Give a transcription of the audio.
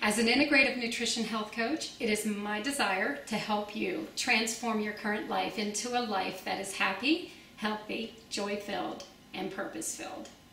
As an integrative nutrition health coach, it is my desire to help you transform your current life into a life that is happy, healthy, joy-filled, and purpose-filled.